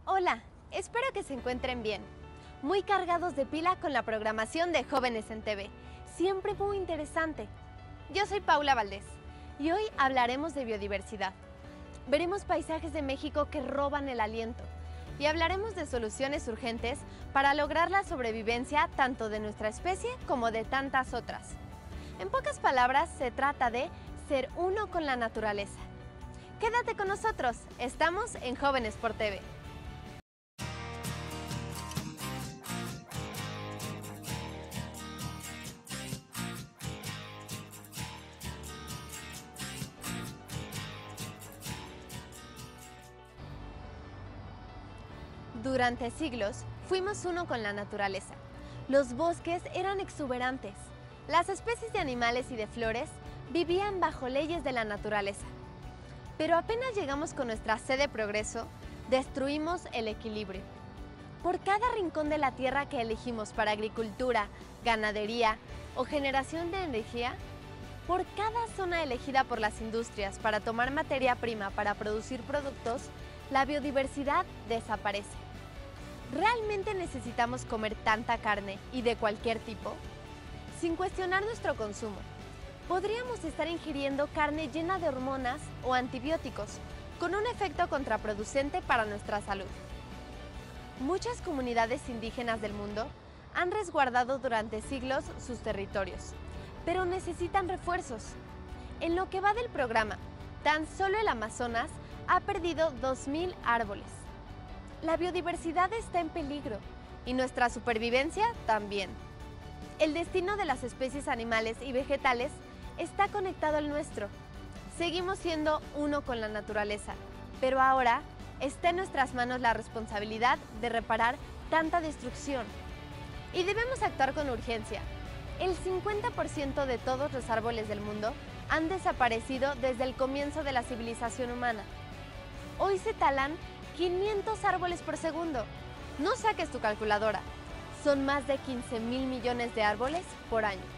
Hola, espero que se encuentren bien. Muy cargados de pila con la programación de Jóvenes en TV. Siempre muy interesante. Yo soy Paula Valdés y hoy hablaremos de biodiversidad. Veremos paisajes de México que roban el aliento y hablaremos de soluciones urgentes para lograr la sobrevivencia tanto de nuestra especie como de tantas otras. En pocas palabras, se trata de ser uno con la naturaleza. Quédate con nosotros, estamos en Jóvenes por TV. Durante siglos, fuimos uno con la naturaleza. Los bosques eran exuberantes. Las especies de animales y de flores vivían bajo leyes de la naturaleza. Pero apenas llegamos con nuestra sed de progreso, destruimos el equilibrio. Por cada rincón de la tierra que elegimos para agricultura, ganadería o generación de energía, por cada zona elegida por las industrias para tomar materia prima para producir productos, la biodiversidad desaparece. ¿Realmente necesitamos comer tanta carne y de cualquier tipo? Sin cuestionar nuestro consumo, podríamos estar ingiriendo carne llena de hormonas o antibióticos, con un efecto contraproducente para nuestra salud. Muchas comunidades indígenas del mundo han resguardado durante siglos sus territorios, pero necesitan refuerzos. En lo que va del programa, tan solo el Amazonas ha perdido 2.000 árboles. La biodiversidad está en peligro y nuestra supervivencia también. El destino de las especies animales y vegetales está conectado al nuestro. Seguimos siendo uno con la naturaleza, pero ahora está en nuestras manos la responsabilidad de reparar tanta destrucción. Y debemos actuar con urgencia. El 50% de todos los árboles del mundo han desaparecido desde el comienzo de la civilización humana. Hoy se talan 500 árboles por segundo. No saques tu calculadora. Son más de 15.000 millones de árboles por año.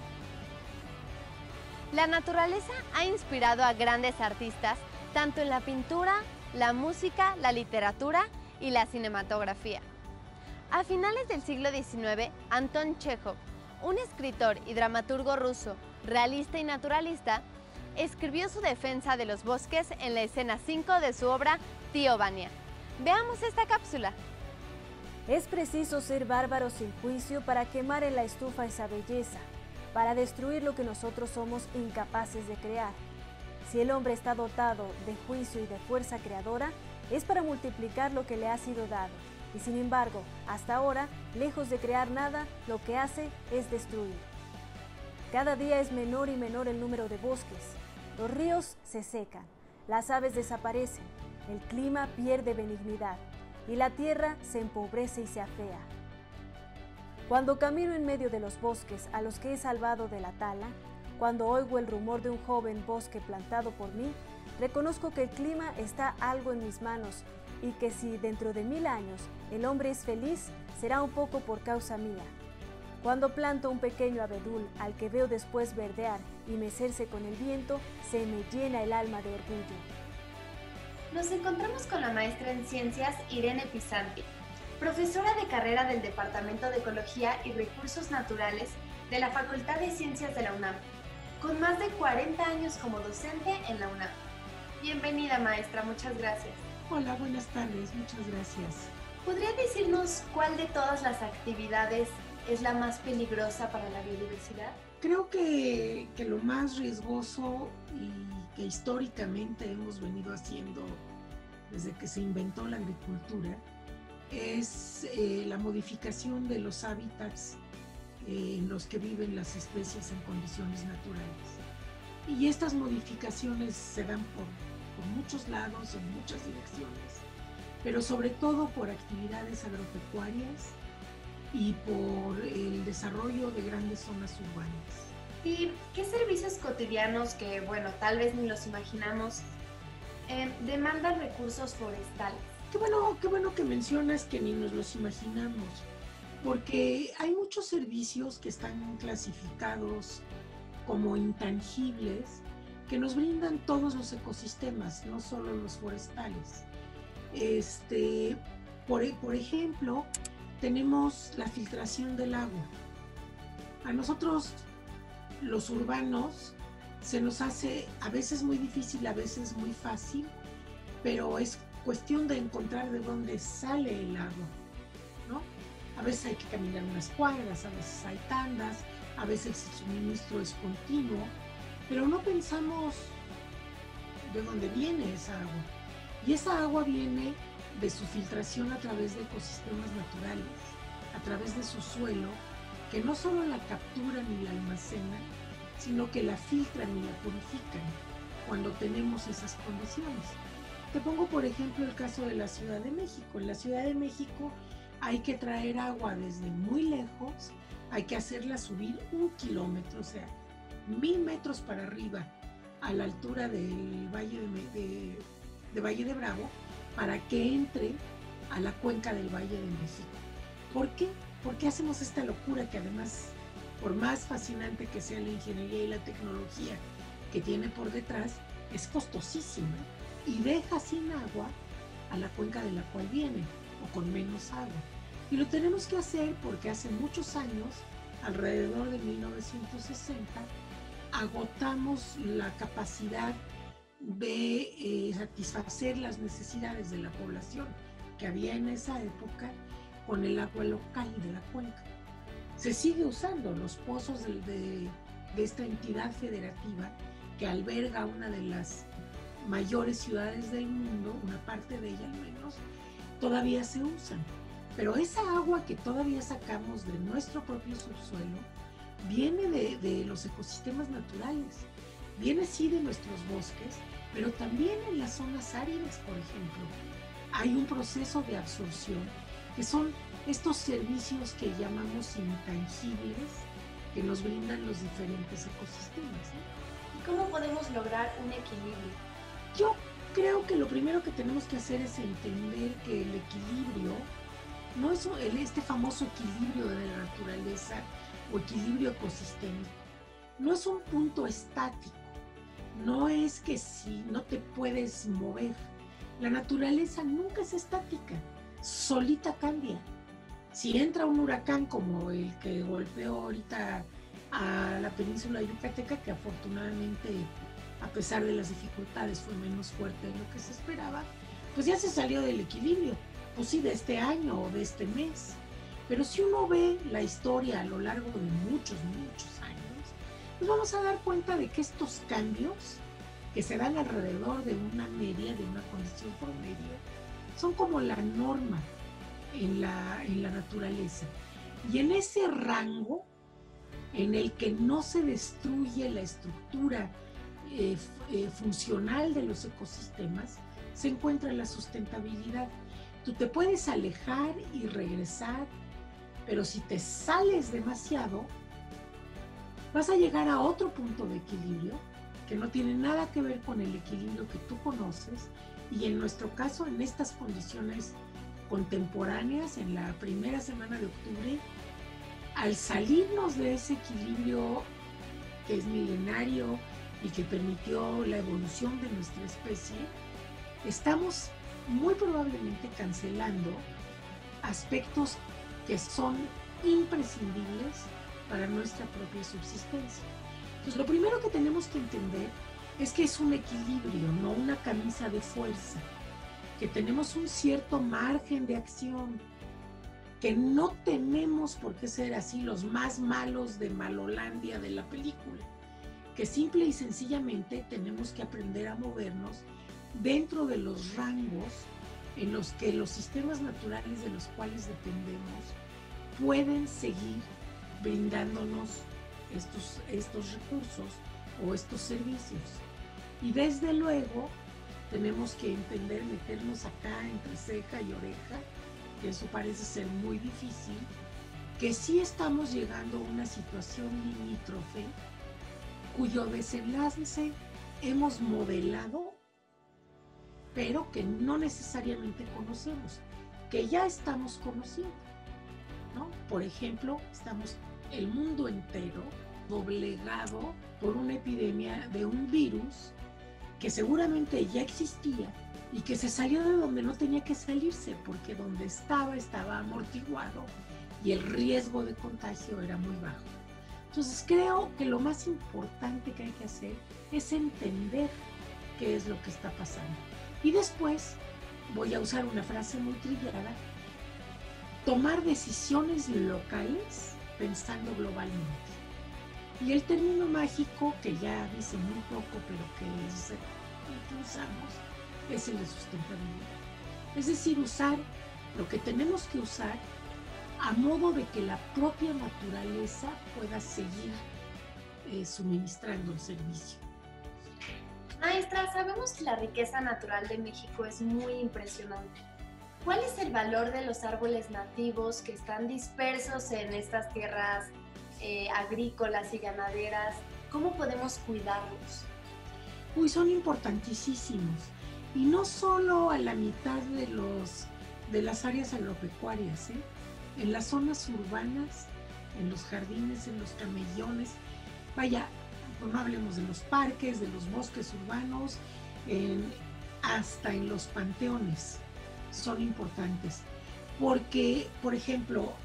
La naturaleza ha inspirado a grandes artistas tanto en la pintura, la música, la literatura y la cinematografía. A finales del siglo XIX, Anton Chejov, un escritor y dramaturgo ruso, realista y naturalista, escribió su defensa de los bosques en la escena 5 de su obra Tío Vania. Veamos esta cápsula. Es preciso ser bárbaro sin juicio para quemar en la estufa esa belleza, para destruir lo que nosotros somos incapaces de crear. Si el hombre está dotado de juicio y de fuerza creadora, es para multiplicar lo que le ha sido dado. Y sin embargo, hasta ahora, lejos de crear nada, lo que hace es destruir. Cada día es menor y menor el número de bosques. Los ríos se secan, las aves desaparecen, el clima pierde benignidad y la tierra se empobrece y se afea. Cuando camino en medio de los bosques a los que he salvado de la tala, cuando oigo el rumor de un joven bosque plantado por mí, reconozco que el clima está algo en mis manos y que si dentro de 1000 años el hombre es feliz, será un poco por causa mía. Cuando planto un pequeño abedul al que veo después verdear y mecerse con el viento, se me llena el alma de orgullo. Nos encontramos con la maestra en ciencias Irene Pisanti, profesora de carrera del Departamento de Ecología y Recursos Naturales de la Facultad de Ciencias de la UNAM, con más de 40 años como docente en la UNAM. Bienvenida, maestra, muchas gracias. Hola, buenas tardes, muchas gracias. ¿Podría decirnos cuál de todas las actividades es la más peligrosa para la biodiversidad? Creo que lo más riesgoso y que históricamente hemos venido haciendo desde que se inventó la agricultura es la modificación de los hábitats en los que viven las especies en condiciones naturales. Y estas modificaciones se dan por muchos lados, en muchas direcciones, pero sobre todo por actividades agropecuarias y por el desarrollo de grandes zonas urbanas. ¿Y qué servicios cotidianos que, bueno, tal vez ni los imaginamos, demandan recursos forestales? Qué bueno que mencionas que ni nos los imaginamos, porque hay muchos servicios que están clasificados como intangibles que nos brindan todos los ecosistemas, no solo los forestales. Por ejemplo, tenemos la filtración del agua. A nosotros, los urbanos, se nos hace a veces muy difícil, a veces muy fácil, pero es cuestión de encontrar de dónde sale el agua, ¿no? A veces hay que caminar unas cuadras, a veces hay tandas, a veces el suministro es continuo, pero no pensamos de dónde viene esa agua. Y esa agua viene de su filtración a través de ecosistemas naturales, a través de su suelo, que no solo la capturan y la almacenan, sino que la filtran y la purifican cuando tenemos esas condiciones. Te pongo por ejemplo el caso de la Ciudad de México. En la Ciudad de México hay que traer agua desde muy lejos, hay que hacerla subir 1 kilómetro, o sea, 1000 metros para arriba, a la altura del Valle de Bravo, para que entre a la cuenca del Valle de México. ¿Por qué? Porque hacemos esta locura que además, por más fascinante que sea la ingeniería y la tecnología que tiene por detrás, es costosísima y deja sin agua a la cuenca de la cual viene, o con menos agua. Y lo tenemos que hacer porque hace muchos años, alrededor de 1960, agotamos la capacidad de satisfacer las necesidades de la población que había en esa época con el agua local de la cuenca. Se sigue usando los pozos de esta entidad federativa que alberga una de las mayores ciudades del mundo, una parte de ella al menos, todavía se usan. Pero esa agua que todavía sacamos de nuestro propio subsuelo viene de los ecosistemas naturales, viene sí de nuestros bosques, pero también en las zonas áridas, por ejemplo, hay un proceso de absorción que son estos servicios que llamamos intangibles que nos brindan los diferentes ecosistemas, ¿no? ¿Y cómo podemos lograr un equilibrio? Yo creo que lo primero que tenemos que hacer es entender que el equilibrio no es este famoso equilibrio de la naturaleza o equilibrio ecosistémico, no es un punto estático, no es que si no te puedes mover, la naturaleza nunca es estática, solita cambia. Si entra un huracán como el que golpeó ahorita a la península yucateca, que afortunadamente, a pesar de las dificultades, fue menos fuerte de lo que se esperaba, pues ya se salió del equilibrio, pues sí, de este año o de este mes. Pero si uno ve la historia a lo largo de muchos años, nos vamos a dar cuenta de que estos cambios que se dan alrededor de una media, de una condición promedio, son como la norma en la naturaleza. Y en ese rango en el que no se destruye la estructura funcional de los ecosistemas, se encuentra la sustentabilidad. Tú te puedes alejar y regresar, pero si te sales demasiado, vas a llegar a otro punto de equilibrio que no tiene nada que ver con el equilibrio que tú conoces, y en nuestro caso, en estas condiciones contemporáneas, en la primera semana de octubre, al salirnos de ese equilibrio que es milenario y que permitió la evolución de nuestra especie, estamos muy probablemente cancelando aspectos que son imprescindibles para nuestra propia subsistencia. Entonces, lo primero que tenemos que entender es que es un equilibrio, no una camisa de fuerza, que tenemos un cierto margen de acción, que no tenemos por qué ser así los más malos de Malolandia de la película, que simple y sencillamente tenemos que aprender a movernos dentro de los rangos en los que los sistemas naturales de los cuales dependemos pueden seguir brindándonos estos recursos o estos servicios. Y desde luego tenemos que entender, meternos acá entre ceja y oreja, que eso parece ser muy difícil, que sí estamos llegando a una situación limítrofe cuyo desenlace hemos modelado, pero que no necesariamente conocemos, que ya estamos conociendo, ¿no? Por ejemplo, estamos el mundo entero doblegado por una epidemia de un virus que seguramente ya existía, y que se salió de donde no tenía que salirse, porque donde estaba amortiguado y el riesgo de contagio era muy bajo. Entonces creo que lo más importante que hay que hacer es entender qué es lo que está pasando. Y después, voy a usar una frase muy trillada, tomar decisiones locales pensando globalmente. Y el término mágico, que ya dice muy poco, pero que es el que usamos, es el de sustentabilidad. Es decir, usar lo que tenemos que usar a modo de que la propia naturaleza pueda seguir suministrando el servicio. Maestra, sabemos que la riqueza natural de México es muy impresionante. ¿Cuál es el valor de los árboles nativos que están dispersos en estas tierras agrícolas y ganaderas? ¿Cómo podemos cuidarlos? Uy, son importantísimos. Y no solo a la mitad de las áreas agropecuarias, en las zonas urbanas, en los jardines, en los camellones. Vaya, no hablemos de los parques, de los bosques urbanos, hasta en los panteones son importantes. Porque, por ejemplo,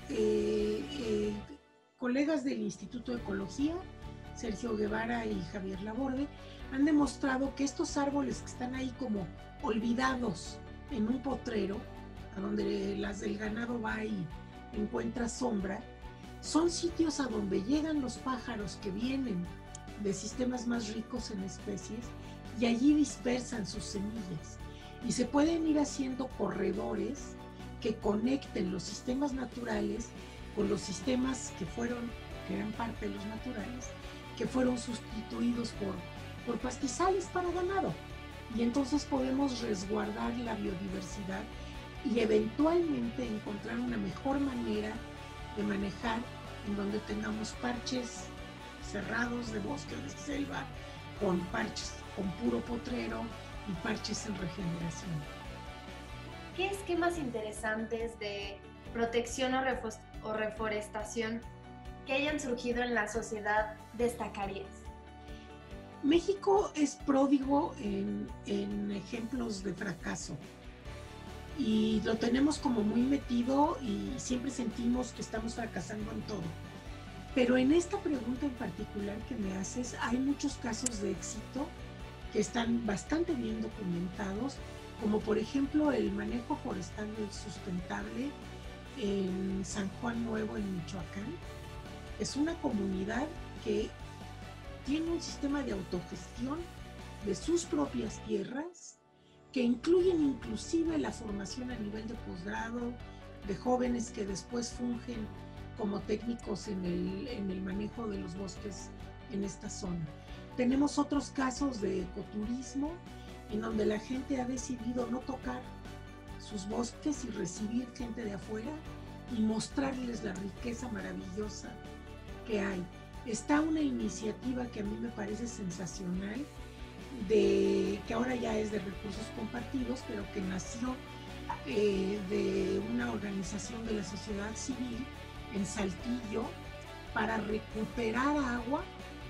colegas del Instituto de Ecología, Sergio Guevara y Javier Laborde, han demostrado que estos árboles que están ahí como olvidados en un potrero, a donde el ganado va y encuentra sombra, son sitios a donde llegan los pájaros que vienen de sistemas más ricos en especies y allí dispersan sus semillas. Y se pueden ir haciendo corredores que conecten los sistemas naturales con los sistemas que eran parte de los naturales, que fueron sustituidos por pastizales para ganado. Y entonces podemos resguardar la biodiversidad y eventualmente encontrar una mejor manera de manejar en donde tengamos parches cerrados de bosque o de selva, con parches con puro potrero y parches en regeneración. ¿Qué esquemas interesantes de protección o reforestación que hayan surgido en la sociedad destacarías? México es pródigo en ejemplos de fracaso y lo tenemos como muy metido y siempre sentimos que estamos fracasando en todo. Pero en esta pregunta en particular que me haces, hay muchos casos de éxito que están bastante bien documentados, como por ejemplo el manejo forestal sustentable en San Juan Nuevo, en Michoacán. Es una comunidad que tiene un sistema de autogestión de sus propias tierras, que incluyen inclusive la formación a nivel de posgrado de jóvenes que después fungen como técnicos en el manejo de los bosques en esta zona. Tenemos otros casos de ecoturismo en donde la gente ha decidido no tocar sus bosques y recibir gente de afuera y mostrarles la riqueza maravillosa que hay. Está una iniciativa que a mí me parece sensacional, que ahora ya es de recursos compartidos, pero que nació de una organización de la sociedad civil en Saltillo para recuperar agua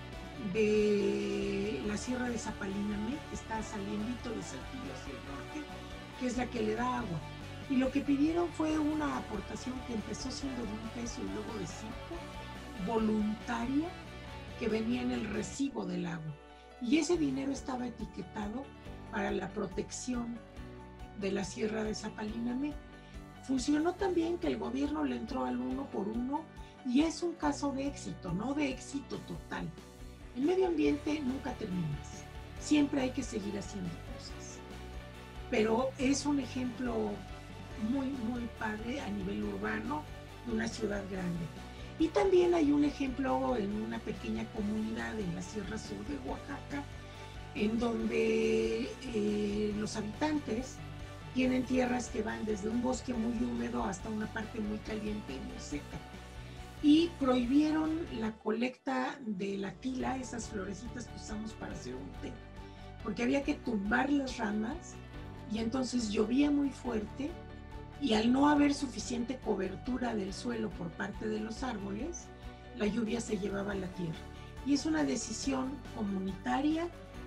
de la Sierra de Zapalinamé, que está saliendito de Saltillo hacia el norte, que es la que le da agua. Y lo que pidieron fue una aportación que empezó siendo de $1 y luego de 5, voluntaria, que venía en el recibo del agua. Y ese dinero estaba etiquetado para la protección de la Sierra de Zapalinamé. Funcionó tan bien que el gobierno le entró al 1 por 1 y es un caso de éxito, no de éxito total. El medio ambiente nunca terminas, siempre hay que seguir haciendo cosas. Pero es un ejemplo muy, muy padre a nivel urbano de una ciudad grande. Y también hay un ejemplo en una pequeña comunidad en la Sierra Sur de Oaxaca, en donde los habitantes tienen tierras que van desde un bosque muy húmedo hasta una parte muy caliente y muy seca. Y prohibieron la colecta de la tila, esas florecitas que usamos para hacer un té, porque había que tumbar las ramas y entonces llovía muy fuerte y al no haber suficiente cobertura del suelo por parte de los árboles, la lluvia se llevaba a la tierra. Y es una decisión comunitaria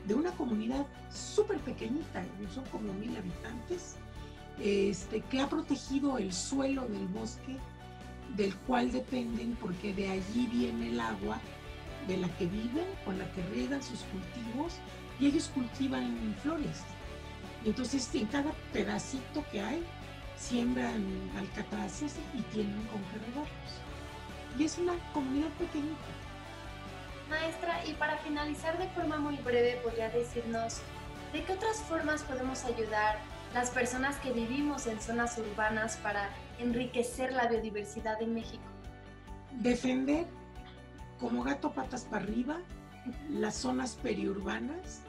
de una comunidad súper pequeñita, son como 1000 habitantes, que ha protegido el suelo del bosque del cual dependen, porque de allí viene el agua de la que viven, con la que riegan sus cultivos, y ellos cultivan flores. Y entonces en cada pedacito que hay, siembran alcatraces y tienen con qué regarlos. Y es una comunidad pequeñita. Maestra, y para finalizar de forma muy breve, ¿podría decirnos de qué otras formas podemos ayudar las personas que vivimos en zonas urbanas para enriquecer la biodiversidad de México? Defender como gato patas para arriba las zonas periurbanas,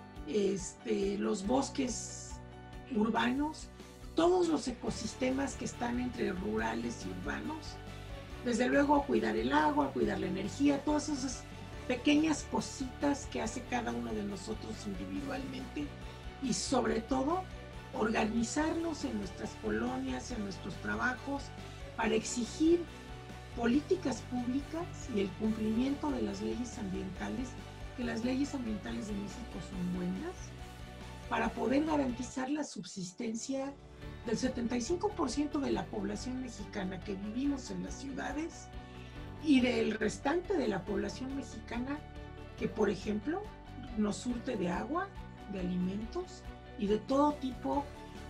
los bosques urbanos, todos los ecosistemas que están entre rurales y urbanos. Desde luego cuidar el agua, cuidar la energía, todas esas pequeñas cositas que hace cada uno de nosotros individualmente, y sobre todo organizarnos en nuestras colonias, en nuestros trabajos, para exigir políticas públicas y el cumplimiento de las leyes ambientales, que las leyes ambientales de México son buenas, para poder garantizar la subsistencia del 75% de la población mexicana que vivimos en las ciudades y del restante de la población mexicana que, por ejemplo, nos surte de agua, de alimentos y de todo tipo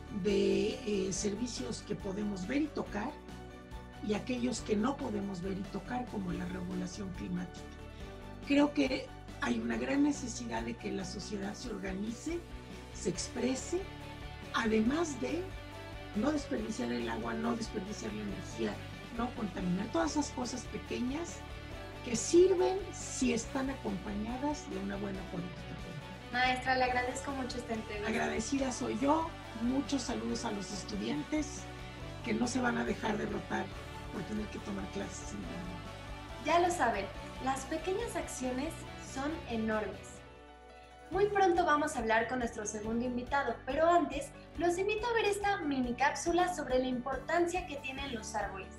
de servicios que podemos ver y tocar, y aquellos que no podemos ver y tocar, como la regulación climática. Creo que hay una gran necesidad de que la sociedad se organice, se exprese, además de no desperdiciar el agua, no desperdiciar la energía, no contaminar, todas esas cosas pequeñas que sirven si están acompañadas de una buena política pública. Maestra, le agradezco mucho esta entrevista. Agradecida soy yo. Muchos saludos a los estudiantes que no se van a dejar derrotar por tener que tomar clases en línea. Ya lo saben, las pequeñas acciones son enormes. Muy pronto vamos a hablar con nuestro segundo invitado, pero antes los invito a ver esta mini cápsula sobre la importancia que tienen los árboles.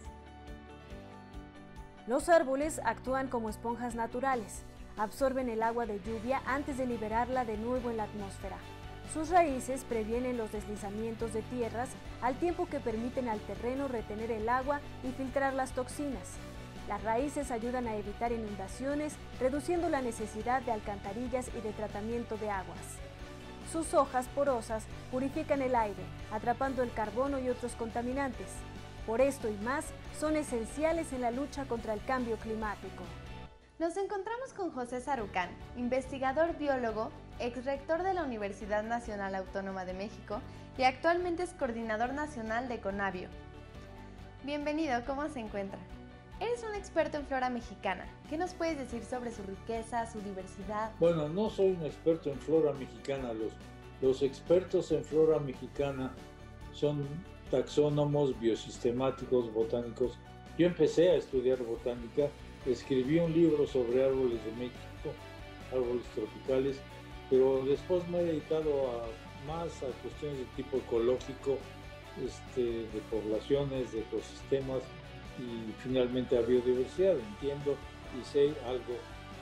Los árboles actúan como esponjas naturales. Absorben el agua de lluvia antes de liberarla de nuevo en la atmósfera. Sus raíces previenen los deslizamientos de tierras al tiempo que permiten al terreno retener el agua y filtrar las toxinas. Las raíces ayudan a evitar inundaciones, reduciendo la necesidad de alcantarillas y de tratamiento de aguas. Sus hojas porosas purifican el aire, atrapando el carbono y otros contaminantes. Por esto y más, son esenciales en la lucha contra el cambio climático. Nos encontramos con José Sarucán, investigador biólogo, exrector de la Universidad Nacional Autónoma de México y actualmente es coordinador nacional de Conavio. Bienvenido, ¿cómo se encuentra? Eres un experto en flora mexicana. ¿Qué nos puedes decir sobre su riqueza, su diversidad? Bueno, no soy un experto en flora mexicana. Los expertos en flora mexicana son taxónomos, biosistemáticos, botánicos. Yo empecé a estudiar botánica, escribí un libro sobre árboles de México, árboles tropicales, pero después me he dedicado más a cuestiones de tipo ecológico, de poblaciones, de ecosistemas, y finalmente a biodiversidad. Entiendo y sé algo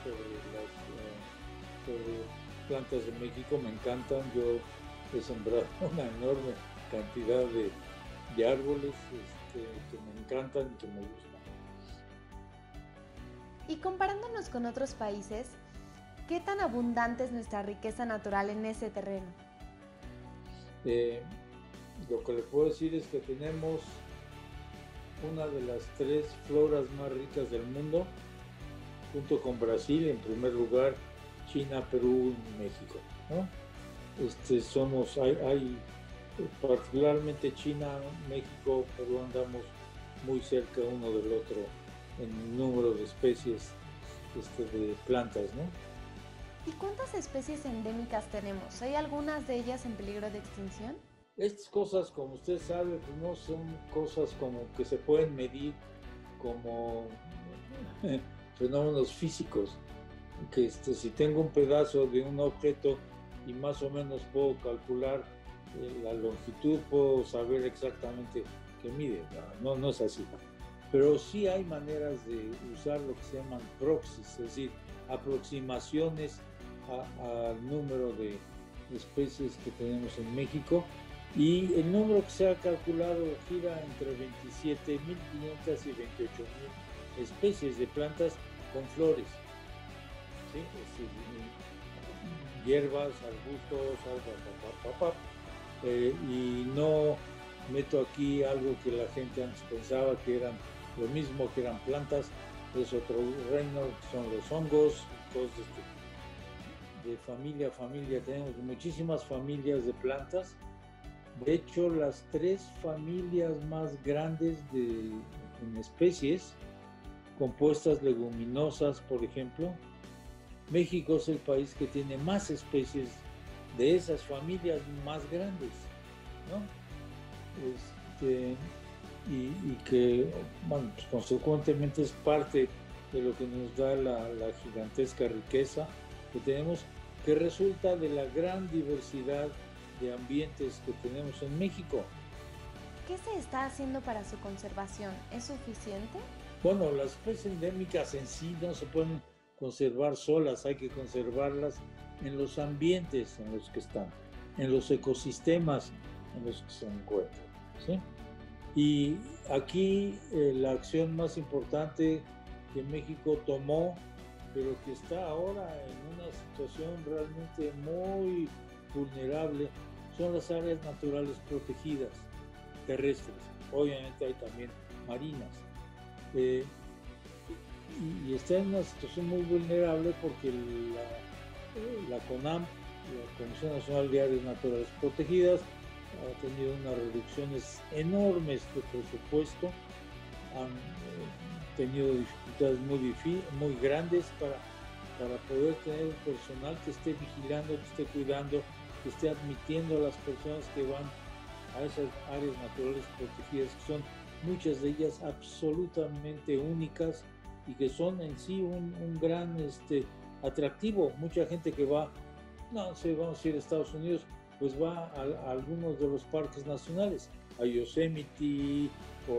sobre plantas de México, me encantan. Yo he sembrado una enorme cantidad de árboles que me encantan y que me gustan. Y comparándonos con otros países, ¿qué tan abundante es nuestra riqueza natural en ese terreno? Lo que le puedo decir es que tenemos una de las 3 floras más ricas del mundo, junto con Brasil en primer lugar, China, Perú y México, ¿no? Hay particularmente China, México, Perú, andamos muy cerca uno del otro en número de especies de plantas, ¿no? ¿Y cuántas especies endémicas tenemos? ¿Hay algunas de ellas en peligro de extinción? Estas cosas, como usted sabe, pues no son cosas como que se pueden medir como fenómenos físicos, que si tengo un pedazo de un objeto y más o menos puedo calcular la longitud, puedo saber exactamente qué mide. No es así. Pero sí hay maneras de usar lo que se llaman proxies, es decir, aproximaciones al número de especies que tenemos en México, y el número que se ha calculado gira entre 27.500 y 28.000 especies de plantas con flores, ¿sí? Hierbas, arbustos, y no meto aquí algo que la gente antes pensaba que eran lo mismo, que eran plantas. Es otro reino, son los hongos, cosas de familia a familia. Tenemos muchísimas familias de plantas. De hecho, las 3 familias más grandes en especies, compuestas leguminosas, por ejemplo, México es el país que tiene más especies de esas familias más grandes, ¿no? Y que, bueno, pues consecuentemente es parte de lo que nos da la gigantesca riqueza que tenemos, que resulta de la gran diversidad de ambientes que tenemos en México. ¿Qué se está haciendo para su conservación? ¿Es suficiente? Bueno, las especies endémicas en sí no se pueden conservar solas, hay que conservarlas en los ambientes en los que están, en los ecosistemas en los que se encuentran, ¿sí? Y aquí la acción más importante que México tomó, pero que está ahora en una situación realmente muy vulnerable, son las áreas naturales protegidas terrestres. Obviamente hay también marinas. Y está en una situación muy vulnerable porque la CONAM, la Comisión Nacional de Áreas Naturales Protegidas, ha tenido unas reducciones enormes de presupuesto, han tenido dificultades muy grandes para poder tener un personal que esté vigilando, que esté cuidando, que esté admitiendo a las personas que van a esas áreas naturales protegidas, que son muchas de ellas absolutamente únicas y que son en sí un gran atractivo. Mucha gente que va, no sé, vamos a ir a Estados Unidos, pues va a algunos de los parques nacionales, a Yosemite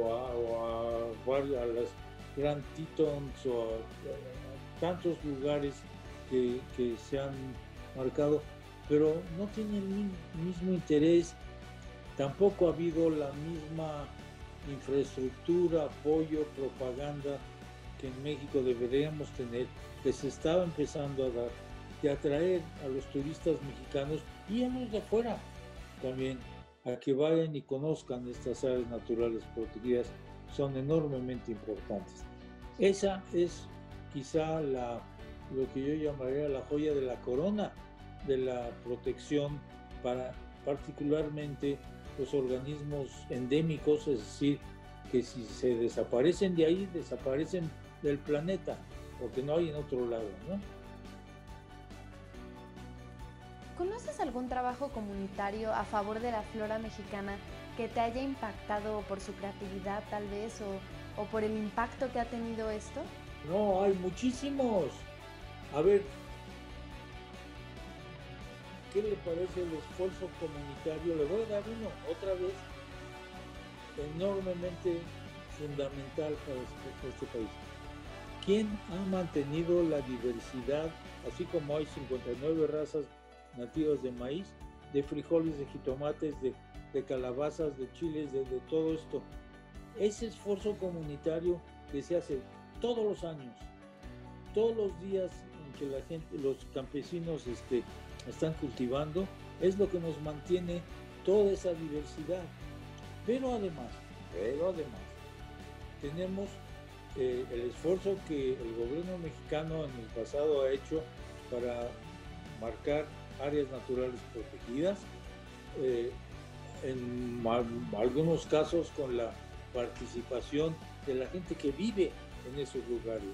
a las Grand Tetons o a tantos lugares que se han marcado, pero no tienen el mismo interés, tampoco ha habido la misma infraestructura, apoyo, propaganda que en México deberíamos tener, que se estaba empezando a dar, de atraer a los turistas mexicanos y a los de afuera también, a que vayan y conozcan estas áreas naturales protegidas, son enormemente importantes. Esa es quizá lo que yo llamaría la joya de la corona de la protección para particularmente los organismos endémicos, es decir, que si se desaparecen de ahí, desaparecen del planeta, porque no hay en otro lado, ¿no? ¿Conoces algún trabajo comunitario a favor de la flora mexicana que te haya impactado por su creatividad tal vez o por el impacto que ha tenido esto? No, hay muchísimos. A ver, ¿qué le parece el esfuerzo comunitario? Le voy a dar uno, otra vez, enormemente fundamental para este país. ¿Quién ha mantenido la diversidad, así como hay 59 razas nativas de maíz, de frijoles, de jitomates, de calabazas, de chiles, de todo esto? Ese esfuerzo comunitario que se hace todos los años, todos los días en que la gente, los campesinos están cultivando, es lo que nos mantiene toda esa diversidad. Pero además, tenemos el esfuerzo que el gobierno mexicano en el pasado ha hecho para marcar áreas naturales protegidas, en algunos casos con la participación de la gente que vive en esos lugares.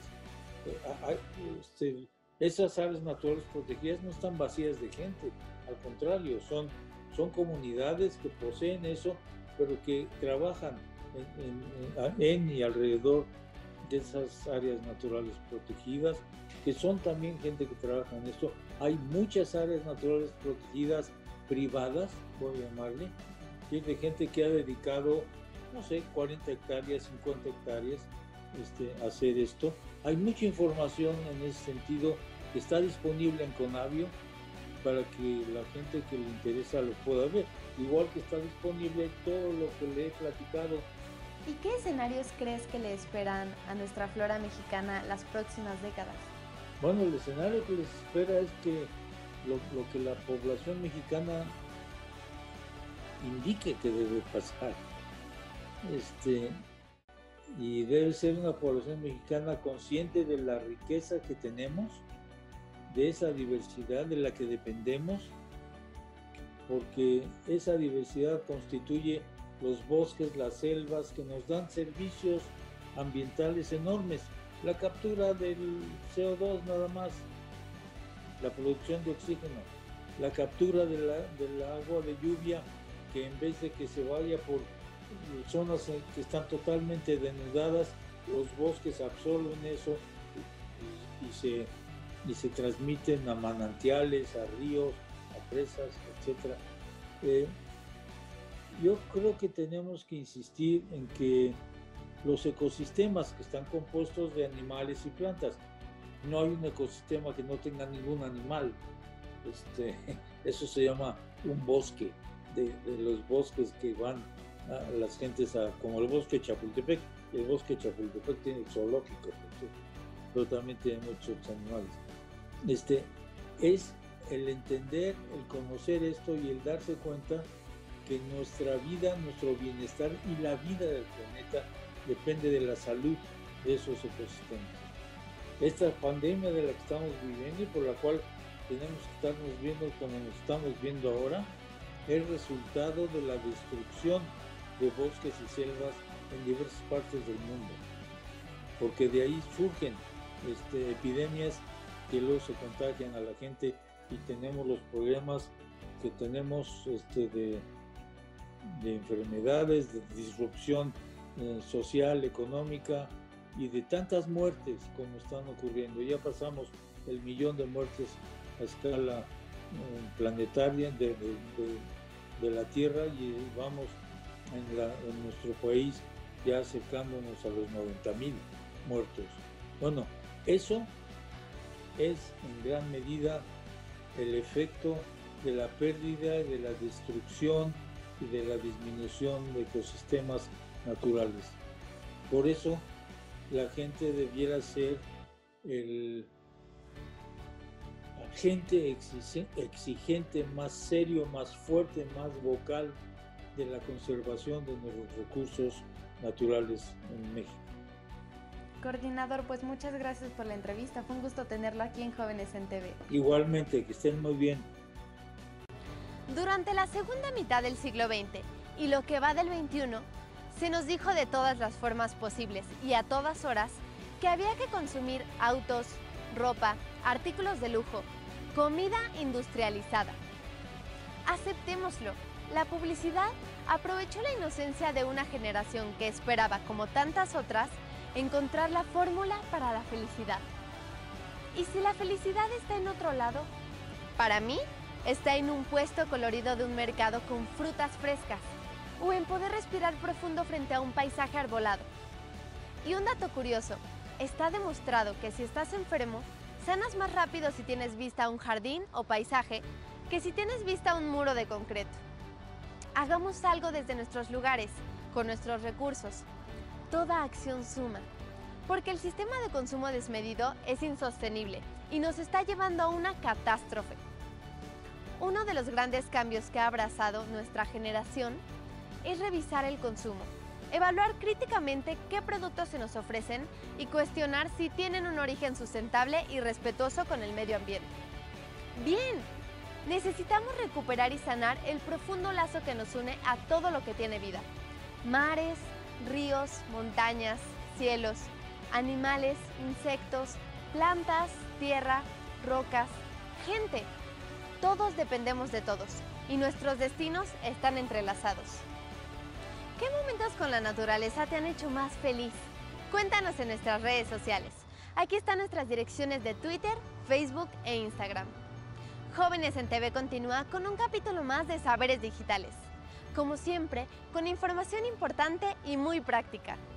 Esas áreas naturales protegidas no están vacías de gente, al contrario, son comunidades que poseen eso, pero que trabajan en y alrededor de esas áreas naturales protegidas, que son también gente que trabaja en esto. Hay muchas áreas naturales protegidas privadas, voy a llamarle, de gente que ha dedicado, no sé, 40 hectáreas, 50 hectáreas a hacer esto. Hay mucha información en ese sentido está disponible en Conavio para que la gente que le interesa lo pueda ver. Igual que está disponible todo lo que le he platicado. ¿Y qué escenarios crees que le esperan a nuestra flora mexicana las próximas décadas? Bueno, el escenario que les espera es que lo que la población mexicana indique que debe pasar. Y debe ser una población mexicana consciente de la riqueza que tenemos, de esa diversidad de la que dependemos, porque esa diversidad constituye los bosques, las selvas, que nos dan servicios ambientales enormes. La captura del CO2 nada más, la producción de oxígeno, la captura del agua de lluvia, que en vez de que se vaya por zonas que están totalmente denudadas, los bosques absorben eso y se transmiten a manantiales, a ríos, a presas, etc. Yo creo que tenemos que insistir en que los ecosistemas que están compuestos de animales y plantas, no hay un ecosistema que no tenga ningún animal. Eso se llama un bosque, de los bosques que van a las gentes como el bosque de Chapultepec. El bosque de Chapultepec tiene zoológico, pero también tiene muchos animales. Es el entender, el conocer esto y el darse cuenta que nuestra vida, nuestro bienestar y la vida del planeta depende de la salud de esos ecosistemas. Esta pandemia de la que estamos viviendo y por la cual tenemos que estarnos viendo como nos estamos viendo ahora, es resultado de la destrucción de bosques y selvas en diversas partes del mundo, porque de ahí surgen epidemias que luego se contagian a la gente y tenemos los problemas que tenemos de enfermedades, de disrupción social, económica y de tantas muertes como están ocurriendo. Ya pasamos el 1.000.000 de muertes a escala planetaria de la Tierra y vamos en nuestro país ya acercándonos a los 90.000 muertos. Bueno, eso es en gran medida el efecto de la pérdida, de la destrucción y de la disminución de ecosistemas naturales. Por eso la gente debiera ser el agente exigente más serio, más fuerte, más vocal de la conservación de nuestros recursos naturales en México. Coordinador, pues muchas gracias por la entrevista. Fue un gusto tenerlo aquí en Jóvenes en TV. Igualmente, que estén muy bien. Durante la segunda mitad del siglo XX y lo que va del XXI, se nos dijo de todas las formas posibles y a todas horas que había que consumir autos, ropa, artículos de lujo, comida industrializada. Aceptémoslo, la publicidad aprovechó la inocencia de una generación que esperaba, como tantas otras, encontrar la fórmula para la felicidad. ¿Y si la felicidad está en otro lado? Para mí, está en un puesto colorido de un mercado con frutas frescas, o en poder respirar profundo frente a un paisaje arbolado. Y un dato curioso, está demostrado que si estás enfermo, sanas más rápido si tienes vista a un jardín o paisaje que si tienes vista a un muro de concreto. Hagamos algo desde nuestros lugares, con nuestros recursos. Toda acción suma, porque el sistema de consumo desmedido es insostenible y nos está llevando a una catástrofe. Uno de los grandes cambios que ha abrazado nuestra generación es revisar el consumo, evaluar críticamente qué productos se nos ofrecen y cuestionar si tienen un origen sustentable y respetuoso con el medio ambiente. Bien, necesitamos recuperar y sanar el profundo lazo que nos une a todo lo que tiene vida. Mares, ríos, montañas, cielos, animales, insectos, plantas, tierra, rocas, gente. Todos dependemos de todos y nuestros destinos están entrelazados. ¿Qué momentos con la naturaleza te han hecho más feliz? Cuéntanos en nuestras redes sociales. Aquí están nuestras direcciones de Twitter, Facebook e Instagram. Jóvenes en TV continúa con un capítulo más de Saberes Digitales. Como siempre, con información importante y muy práctica.